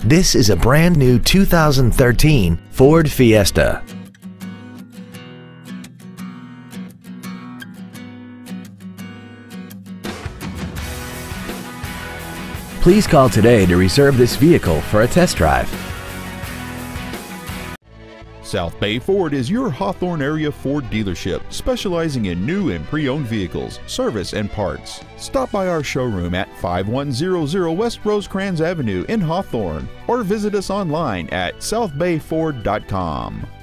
This is a brand new 2013 Ford Fiesta. Please call today to reserve this vehicle for a test drive. South Bay Ford is your Hawthorne area Ford dealership, specializing in new and pre-owned vehicles, service, and parts. Stop by our showroom at 5100 West Rosecrans Avenue in Hawthorne, or visit us online at southbayford.com.